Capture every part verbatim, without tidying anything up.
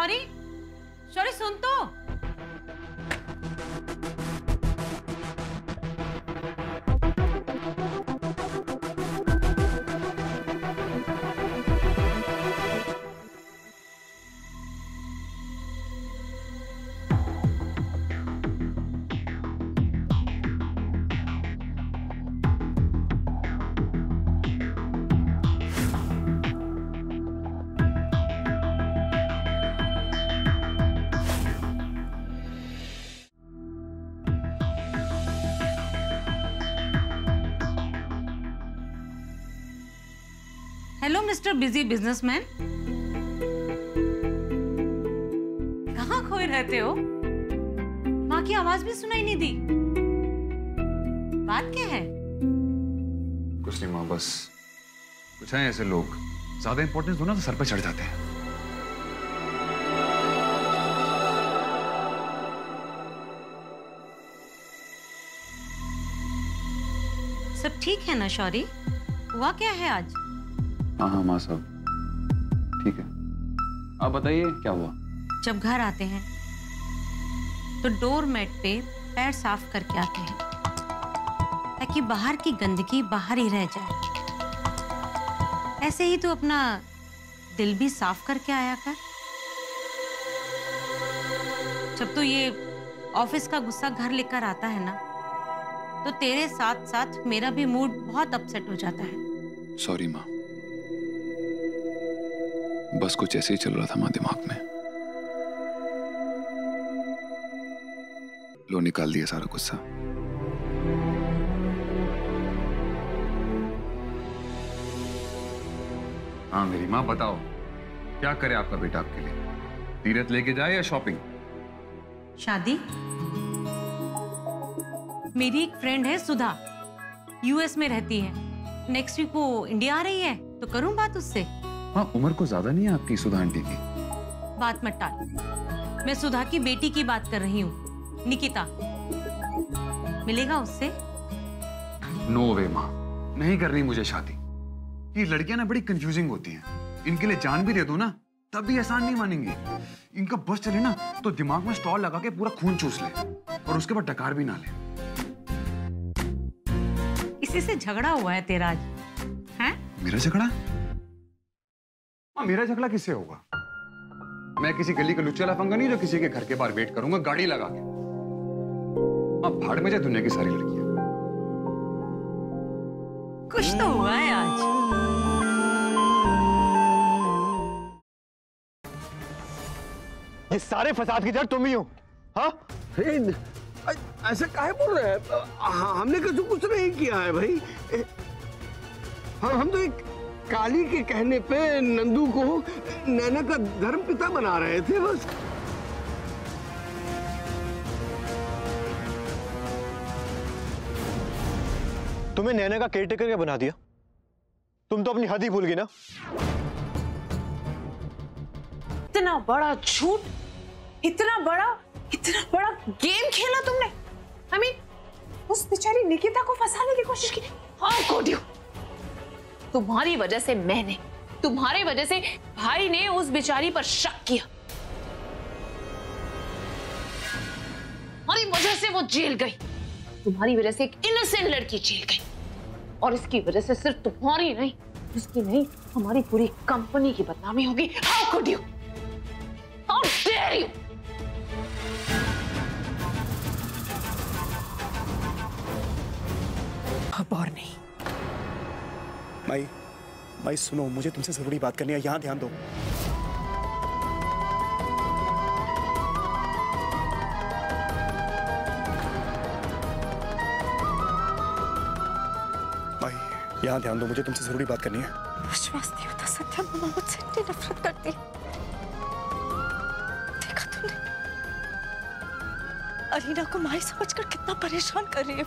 शौरी, शौरी सुन तो। Hello mister busy businessman, कहाँ खोए रहते हो? माँ की आवाज भी सुनाई नहीं दी। बात क्या है? कुछ नहीं माँ, बस कुछ है ऐसे लोग, ज्यादा इंपॉर्टेंस दो ना तो सर पे चढ़ जाते हैं। सब ठीक है ना शौरी? हुआ क्या है आज? हाँ हाँ माँ साहब ठीक है, आप बताइए क्या हुआ? जब घर आते हैं तो डोर मैट पे पैर साफ करके आते हैं ताकि बाहर की गंदगी बाहर ही रह जाए। ऐसे ही तो अपना दिल भी साफ करके आया कर। जब तो ये ऑफिस का गुस्सा घर लेकर आता है ना, तो तेरे साथ साथ मेरा भी मूड बहुत अपसेट हो जाता है। सॉरी माँ, बस कुछ ऐसे ही चल रहा था माँ दिमाग में। लो निकाल दिया सारा गुस्सा। हाँ मेरी माँ बताओ, क्या करे आपका बेटा आपके लिए? तीरथ लेके जाए या शॉपिंग? शादी? मेरी एक फ्रेंड है सुधा, यूएस में रहती है। नेक्स्ट वीक वो इंडिया आ रही है, तो करूं बात उससे। हाँ उम्र को ज्यादा नहीं है आपकी सुधा आंटी की। बात मत टाल, मैं सुधा की बेटी की बात कर रही हूँ, निकिता। मिलेगा उससे? नो वे माँ, नहीं करनी मुझे शादी। ये लड़कियां ना बड़ी कंफ्यूजिंग होती हैं, इनके लिए जान भी दे दो ना तब भी आसान नहीं मानेंगी। इनका बस चले ना तो दिमाग में स्टॉल लगा के पूरा खून चूस ले और उसके बाद डकार भी ना ले। इसी से झगड़ा हुआ है तेरा आज? हैं? मेरा झगड़ा? हाँ मेरा झगड़ा किससे होगा? मैं किसी गली का लुच्चा लफंगा नहीं जो किसी के घर के बाहर वेट करूंगा गाड़ी लगा के। हाँ भाड़ में जाए दुनिया की सारी लड़कियां। कुछ तो हुआ है आज। ये सारे फसाद की जड़ तुम ही हो। हाँ ऐसे काहे बोल रहे हैं? हमने कुछ कुछ नहीं किया है भाई। हम हम तो एक काली के कहने पे नंदू को नैना का धर्म पिता बना रहे थे बस। तुम्हें नैना का केयरटेकर क्या बना दिया? तुम तो अपनी हद ही भूल गई ना। इतना बड़ा झूठ, इतना बड़ा इतना बड़ा गेम खेला तुमने। आई मीन उस बेचारी निकिता को फंसाने की कोशिश की। हाँ कोडियो, तुम्हारी वजह से मैंने, तुम्हारी वजह से भाई ने उस बेचारी पर शक किया। तुम्हारी वजह से वो जेल गई, तुम्हारी वजह से एक इनोसेंट लड़की जेल गई, और इसकी वजह से सिर्फ तुम्हारी नहीं, उसकी नहीं, हमारी पूरी कंपनी की बदनामी होगी। How could you, how dare you. अब और नहीं। माई, माई सुनो, मुझे तुमसे जरूरी बात करनी है, यहां ध्यान दो। माई यहां ध्यान दो, मुझे तुमसे जरूरी बात करनी है। विश्वास नहीं होता सत्या, मम्मा मुझसे इतनी नफरत करती है। देखा तुमने अरीना को माई समझकर कितना परेशान कर रही है।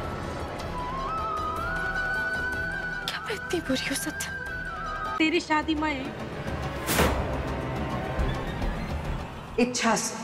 क्या मैं इतनी बुरी हूँ सत्या? तेरी शादी में इच्छा से